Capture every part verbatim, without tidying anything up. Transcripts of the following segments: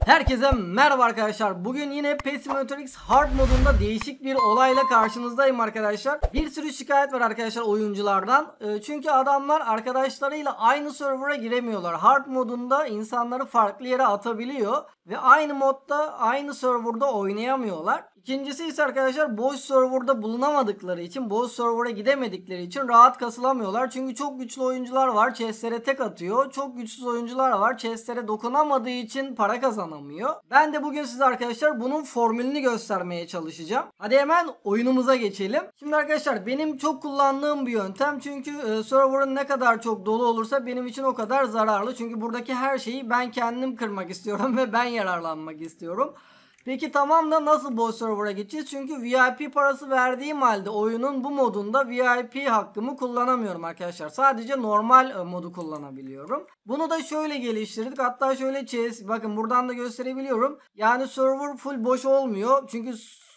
Herkese merhaba arkadaşlar. Bugün yine Pet Simulator X Hard modunda değişik bir olayla karşınızdayım arkadaşlar. Bir sürü şikayet var arkadaşlar oyunculardan. Çünkü adamlar arkadaşlarıyla aynı server'a giremiyorlar. Hard modunda insanları farklı yere atabiliyor ve aynı modda aynı server'da oynayamıyorlar. İkincisi ise arkadaşlar boş server'da bulunamadıkları için, boş server'a gidemedikleri için rahat kasılamıyorlar. Çünkü çok güçlü oyuncular var, chestlere tek atıyor. Çok güçsüz oyuncular var, chestlere dokunamadığı için para kazanamıyor. Ben de bugün size arkadaşlar bunun formülünü göstermeye çalışacağım. Hadi hemen oyunumuza geçelim. Şimdi arkadaşlar benim çok kullandığım bir yöntem. Çünkü e, server'ın ne kadar çok dolu olursa benim için o kadar zararlı. Çünkü buradaki her şeyi ben kendim kırmak istiyorum ve ben yararlanmak istiyorum. Peki tamam da nasıl boş server'a geçeceğiz? Çünkü V I P parası verdiğim halde oyunun bu modunda V I P hakkımı kullanamıyorum arkadaşlar. Sadece normal modu kullanabiliyorum. Bunu da şöyle geliştirdik. Hatta şöyle chess, bakın buradan da gösterebiliyorum. Yani server full boş olmuyor. Çünkü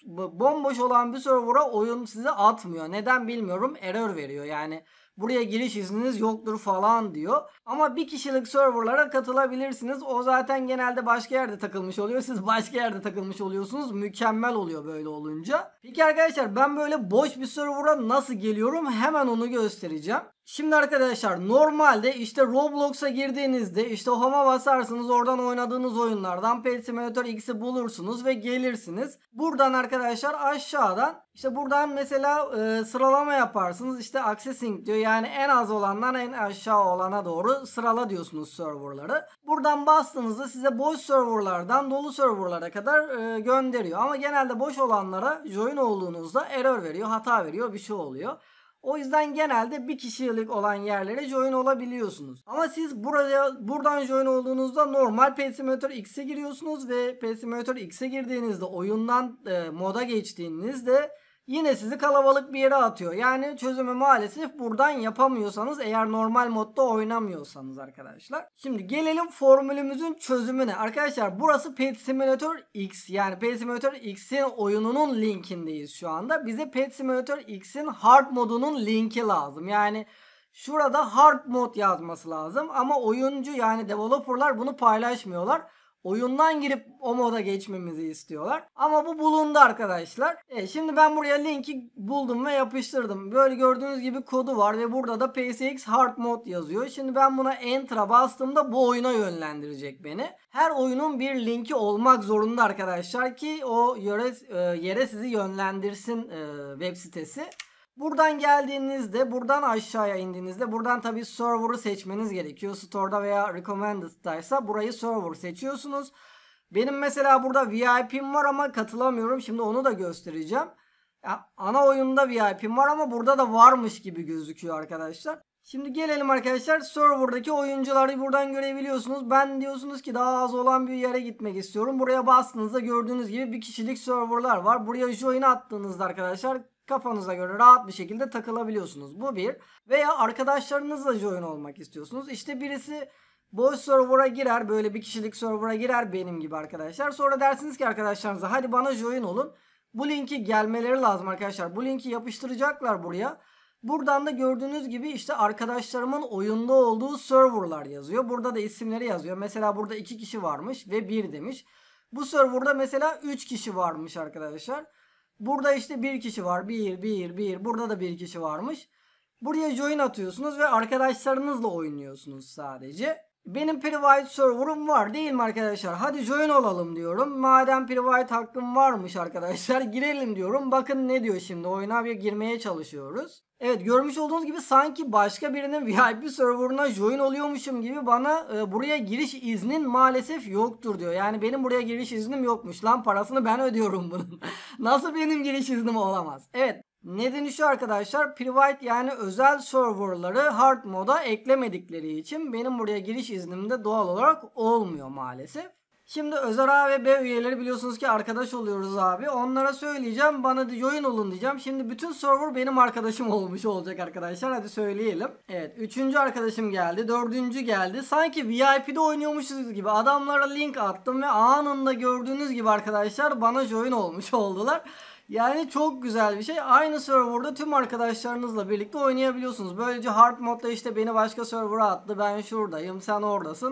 bomboş olan bir server'a oyun size atmıyor. Neden bilmiyorum. Error veriyor yani. Buraya giriş izniniz yoktur falan diyor. Ama bir kişilik serverlara katılabilirsiniz. O zaten genelde başka yerde takılmış oluyor. Siz başka yerde takılmış oluyorsunuz. Mükemmel oluyor böyle olunca. Peki arkadaşlar ben böyle boş bir server'a nasıl geliyorum? Hemen onu göstereceğim. Şimdi arkadaşlar normalde işte Roblox'a girdiğinizde işte home'a basarsınız, oradan oynadığınız oyunlardan Pet Simulator X'i bulursunuz ve gelirsiniz. Buradan arkadaşlar aşağıdan işte buradan mesela e, sıralama yaparsınız. İşte accessing diyor, yani en az olandan en aşağı olana doğru sırala diyorsunuz serverları. Buradan bastığınızda size boş serverlardan dolu serverlara kadar e, gönderiyor. Ama genelde boş olanlara join olduğunuzda error veriyor, hata veriyor, bir şey oluyor. O yüzden genelde bir kişilik olan yerlere join olabiliyorsunuz. Ama siz buraya buradan join olduğunuzda normal Pet Simulator X'e giriyorsunuz ve Pet Simulator X'e girdiğinizde oyundan e, moda geçtiğinizde yine sizi kalabalık bir yere atıyor. Yani çözümü maalesef buradan yapamıyorsanız, eğer normal modda oynamıyorsanız arkadaşlar. Şimdi gelelim formülümüzün çözümüne. Arkadaşlar burası Pet Simulator X, yani Pet Simulator X'in oyununun linkindeyiz şu anda. Bize Pet Simulator X'in hard modunun linki lazım. Yani şurada hard mod yazması lazım ama oyuncu, yani developerlar bunu paylaşmıyorlar. Oyundan girip o moda geçmemizi istiyorlar. Ama bu bulundu arkadaşlar. E şimdi ben buraya linki buldum ve yapıştırdım. Böyle gördüğünüz gibi kodu var ve burada da P S X Hard Mod yazıyor. Şimdi ben buna Enter'a bastığımda bu oyuna yönlendirecek beni. Her oyunun bir linki olmak zorunda arkadaşlar ki o yere, yere sizi yönlendirsin web sitesi. Buradan geldiğinizde, buradan aşağıya indiğinizde buradan tabi server'ı seçmeniz gerekiyor. Store'da veya recommended'daysa burayı server seçiyorsunuz. Benim mesela burada V I P'm var ama katılamıyorum. Şimdi onu da göstereceğim. Ya, ana oyunda V I P'm var ama burada da varmış gibi gözüküyor arkadaşlar. Şimdi gelelim arkadaşlar, server'daki oyuncuları buradan görebiliyorsunuz. Ben diyorsunuz ki daha az olan bir yere gitmek istiyorum. Buraya bastığınızda gördüğünüz gibi bir kişilik server'lar var. Buraya join attığınızda arkadaşlar kafanıza göre rahat bir şekilde takılabiliyorsunuz. Bu bir. Veya arkadaşlarınızla join olmak istiyorsunuz. İşte birisi boş server'a girer, böyle bir kişilik server'a girer benim gibi arkadaşlar. Sonra dersiniz ki arkadaşlarınıza hadi bana join olun. Bu linki gelmeleri lazım arkadaşlar. Bu linki yapıştıracaklar buraya. Buradan da gördüğünüz gibi işte arkadaşlarımın oyunda olduğu serverlar yazıyor. Burada da isimleri yazıyor. Mesela burada iki kişi varmış ve bir demiş. Bu serverda mesela üç kişi varmış arkadaşlar. Burada işte bir kişi var. bir, bir, bir. Burada da bir kişi varmış. Buraya join atıyorsunuz ve arkadaşlarınızla oynuyorsunuz sadece. Benim private server'ım var değil mi arkadaşlar? Hadi join olalım diyorum. Madem private hakkım varmış arkadaşlar, girelim diyorum. Bakın ne diyor şimdi, oyuna bir girmeye çalışıyoruz. Evet, görmüş olduğunuz gibi sanki başka birinin V I P server'ına join oluyormuşum gibi bana e, buraya giriş iznin maalesef yoktur diyor. Yani benim buraya giriş iznim yokmuş lan, parasını ben ödüyorum bunun. Nasıl benim giriş iznim olamaz? Evet. Nedeni şu arkadaşlar, private yani özel serverları hard moda eklemedikleri için benim buraya giriş iznim de doğal olarak olmuyor maalesef. Şimdi özel A ve B üyeleri biliyorsunuz ki arkadaş oluyoruz abi. Onlara söyleyeceğim, bana da join olun diyeceğim. Şimdi bütün server benim arkadaşım olmuş olacak arkadaşlar. Hadi söyleyelim. Evet, üçüncü arkadaşım geldi. Dördüncü geldi. Sanki V I P'de oynuyormuşuz gibi adamlara link attım ve anında gördüğünüz gibi arkadaşlar bana join olmuş oldular. Yani çok güzel bir şey. Aynı serverda tüm arkadaşlarınızla birlikte oynayabiliyorsunuz. Böylece hard modda işte beni başka server'a attı, ben şuradayım, sen oradasın.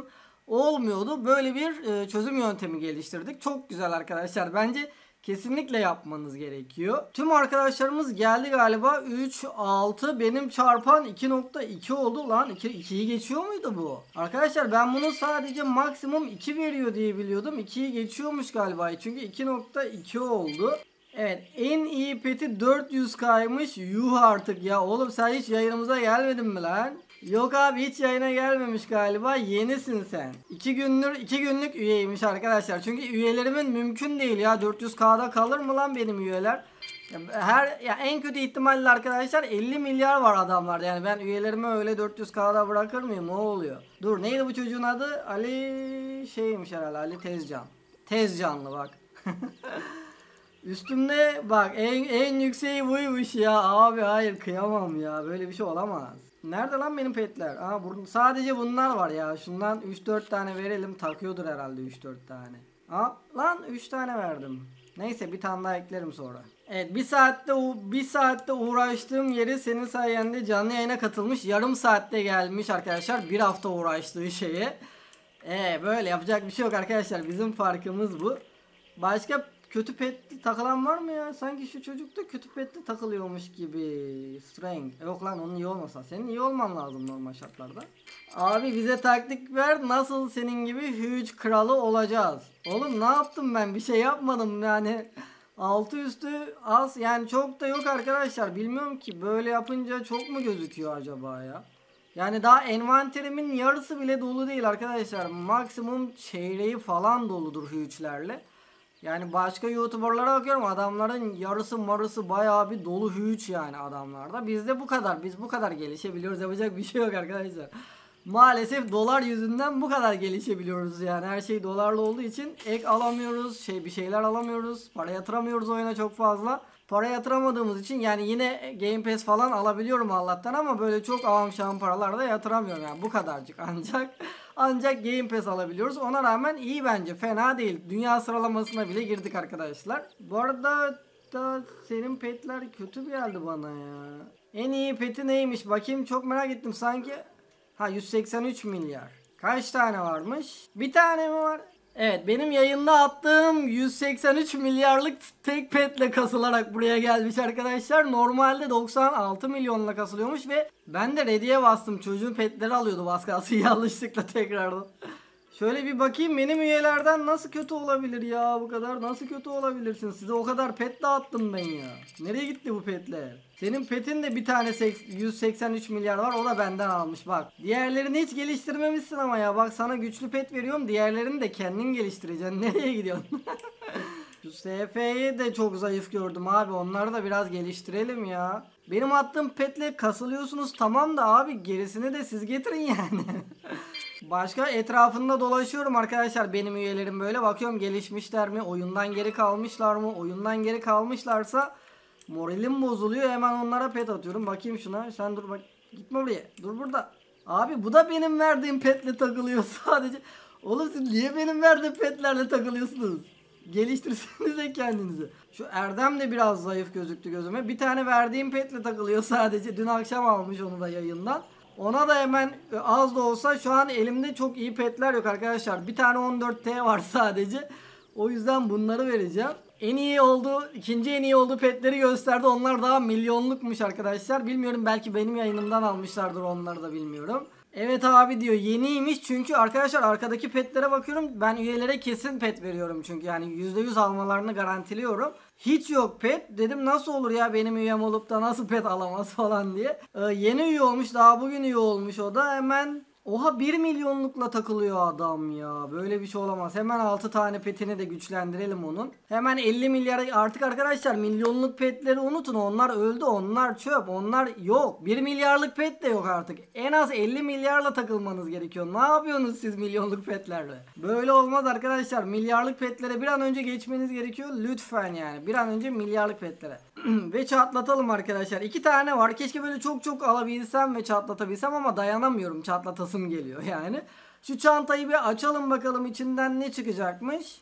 olmuyordu. Böyle bir e, çözüm yöntemi geliştirdik. Çok güzel arkadaşlar. Bence kesinlikle yapmanız gerekiyor. Tüm arkadaşlarımız geldi galiba. üç, altı, benim çarpan iki nokta iki oldu lan. ikiyi geçiyor muydu bu? Arkadaşlar ben bunu sadece maksimum iki veriyor diye biliyordum. ikiyi geçiyormuş galiba. Çünkü iki nokta iki oldu. Evet, en iyi peti dört yüz kaymış. Yuh artık ya. Oğlum sen hiç yayınımıza gelmedin mi lan? Yok abi, hiç yayına gelmemiş galiba. Yenisin sen. iki günlük iki günlük üyeymiş arkadaşlar. Çünkü üyelerimin mümkün değil ya. dört yüz K'da kalır mı lan benim üyeler? Her ya en kötü ihtimalle arkadaşlar elli milyar var adamlarda. Yani ben üyelerimi öyle dört yüz K'da bırakır mıyım? Ne oluyor? Dur, neydi bu çocuğun adı? Ali şeymiş herhalde. Ali Tezcan. Tezcanlı bak. Üstümde bak en, en yükseği buymuş ya. Abi hayır, kıyamam ya. Böyle bir şey olamaz. Nerede lan benim petler? Aa, bur sadece bunlar var ya. Şundan üç dört tane verelim. Takıyordur herhalde üç dört tane. Aa, lan üç tane verdim. Neyse, bir tane daha eklerim sonra. Evet, bir saatte bir saatte uğraştığım yeri senin sayende canlı yayına katılmış. Yarım saatte gelmiş arkadaşlar. Bir hafta uğraştığı şeye. Ee, böyle yapacak bir şey yok arkadaşlar. Bizim farkımız bu. Başka kötü petli takılan var mı ya? Sanki şu çocuk da kötü petli takılıyormuş gibi. Strength. Yok lan, onun iyi olmasa. Senin iyi olman lazım normal şartlarda. Abi bize taktik ver. Nasıl senin gibi huge kralı olacağız? Oğlum ne yaptım ben? Bir şey yapmadım yani. Altı üstü az. Yani çok da yok arkadaşlar. Bilmiyorum ki. Böyle yapınca çok mu gözüküyor acaba ya? Yani daha envanterimin yarısı bile dolu değil arkadaşlar. Maksimum çeyreği falan doludur huge'lerle. Yani başka YouTuber'lara bakıyorum, adamların yarısı marısı bayağı bir dolu huge yani adamlarda. Bizde bu kadar. Biz bu kadar gelişebiliyoruz. Yapacak bir şey yok arkadaşlar. Maalesef dolar yüzünden bu kadar gelişebiliyoruz yani. Her şey dolarla olduğu için ek alamıyoruz. Şey bir şeyler alamıyoruz. Para yatıramıyoruz oyuna çok fazla. Para yatıramadığımız için yani yine Game Pass falan alabiliyorum Allah'tan ama böyle çok avam şahım paralar da yatıramıyorum yani, bu kadarcık ancak ancak Game Pass alabiliyoruz. Ona rağmen iyi bence, fena değil. Dünya sıralamasına bile girdik arkadaşlar. Bu arada da senin petler kötü geldi bana ya. En iyi peti neymiş bakayım, çok merak ettim sanki. Ha, yüz seksen üç milyar. Kaç tane varmış? Bir tane mi var? Evet, benim yayında attığım yüz seksen üç milyarlık tek petle kasılarak buraya gelmiş arkadaşlar. Normalde doksan altı milyonla kasılıyormuş ve ben de ready'e bastım. Çocuğun petleri alıyordu baskası yanlışlıkla tekrardan. Şöyle bir bakayım, benim üyelerden nasıl kötü olabilir ya, bu kadar nasıl kötü olabilirsin? Size o kadar pet dağıttım ben ya. Nereye gitti bu petler? Senin petin de bir tane yüz seksen üç milyar var, o da benden almış bak. Diğerlerini hiç geliştirmemişsin ama ya, bak sana güçlü pet veriyorum, diğerlerini de kendin geliştireceksin. Nereye gidiyorsun? Şu S F'yi de çok zayıf gördüm abi, onları da biraz geliştirelim ya. Benim attığım petle kasılıyorsunuz tamam da abi, gerisini de siz getirin yani. Başka etrafında dolaşıyorum arkadaşlar, benim üyelerim böyle bakıyorum, gelişmişler mi, oyundan geri kalmışlar mı? Oyundan geri kalmışlarsa moralim bozuluyor, hemen onlara pet atıyorum. Bakayım şuna, sen dur bak, gitme buraya, dur burada. Abi bu da benim verdiğim petle takılıyor sadece. Oğlum siz niye benim verdiğim petlerle takılıyorsunuz? Geliştirsenize kendinizi. Şu Erdem de biraz zayıf gözüktü gözüme. Bir tane verdiğim petle takılıyor sadece. Dün akşam almış onu da yayından. Ona da hemen az da olsa, şu an elimde çok iyi petler yok arkadaşlar. Bir tane on dört T var sadece. O yüzden bunları vereceğim. En iyi oldu, ikinci en iyi olduğu petleri gösterdi. Onlar daha milyonlukmuş arkadaşlar. Bilmiyorum, belki benim yayınımdan almışlardır, onları da bilmiyorum. Evet abi diyor, yeniymiş çünkü arkadaşlar arkadaki petlere bakıyorum. Ben üyelere kesin pet veriyorum çünkü yani yüzde yüz almalarını garantiliyorum. Hiç yok pet. Dedim nasıl olur ya benim üyem olup da nasıl pet alamaz falan diye. Ee, yeni üye olmuş, daha bugün üye olmuş o da, hemen oha bir milyonlukla takılıyor adam ya. Böyle bir şey olamaz. Hemen altı tane petini de güçlendirelim onun. Hemen elli milyara artık arkadaşlar, milyonluk petleri unutun. Onlar öldü, onlar çöp, onlar yok. bir milyarlık pet de yok artık. En az elli milyarla takılmanız gerekiyor. Ne yapıyorsunuz siz milyonluk petlerle? Böyle olmaz arkadaşlar. Milyarlık petlere bir an önce geçmeniz gerekiyor. Lütfen yani. Bir an önce milyarlık petlere. Ve çatlatalım arkadaşlar. İki tane var. Keşke böyle çok çok alabilsem ve çatlatabilsem ama dayanamıyorum. Çatlatasım geliyor yani. Şu çantayı bir açalım bakalım içinden ne çıkacakmış.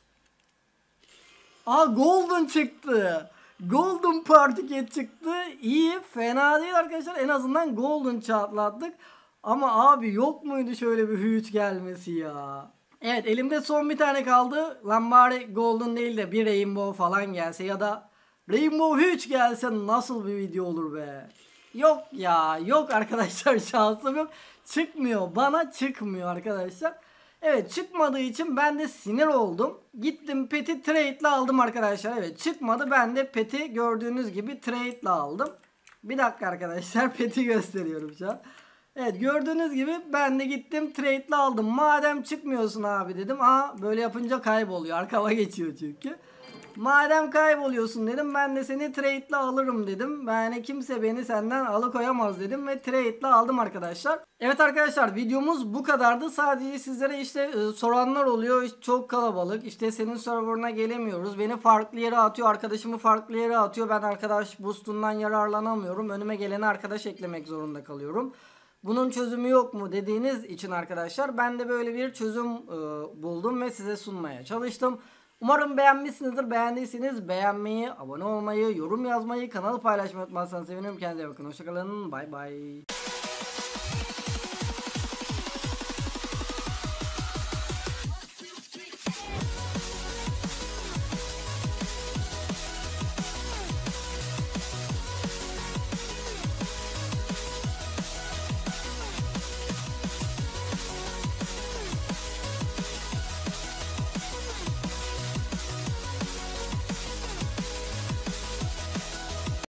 Aa, golden çıktı. Golden party cat çıktı. İyi, fena değil arkadaşlar. En azından golden çatlattık. Ama abi yok muydu şöyle bir huge gelmesi ya? Evet, elimde son bir tane kaldı. Lan bari Golden değil de bir Rainbow falan gelse ya da Rainbow hiç gelse nasıl bir video olur be. Yok ya, yok arkadaşlar, şansım yok. Çıkmıyor, bana çıkmıyor arkadaşlar. Evet, çıkmadığı için ben de sinir oldum. Gittim peti trade ile aldım arkadaşlar. Evet, çıkmadı, ben de peti gördüğünüz gibi trade ile aldım. Bir dakika arkadaşlar, peti gösteriyorum şu an. Evet, gördüğünüz gibi ben de gittim trade ile aldım. Madem çıkmıyorsun abi dedim. Aa, böyle yapınca kayboluyor, arkama geçiyor çünkü. Madem kayboluyorsun dedim, ben de seni trade ile alırım dedim. Yani kimse beni senden alıkoyamaz dedim ve trade ile aldım arkadaşlar. Evet arkadaşlar, videomuz bu kadardı. Sadece sizlere işte e, soranlar oluyor. İşte çok kalabalık. İşte senin serverına gelemiyoruz. Beni farklı yere atıyor. Arkadaşımı farklı yere atıyor. Ben arkadaş boostundan yararlanamıyorum. Önüme gelene arkadaş eklemek zorunda kalıyorum. Bunun çözümü yok mu dediğiniz için arkadaşlar, ben de böyle bir çözüm e, buldum ve size sunmaya çalıştım. Umarım beğenmişsinizdir. Beğendiyseniz beğenmeyi, abone olmayı, yorum yazmayı, kanalı paylaşmayı unutmazsanız sevinirim. Kendinize bakın. Hoşçakalın. Bay bay.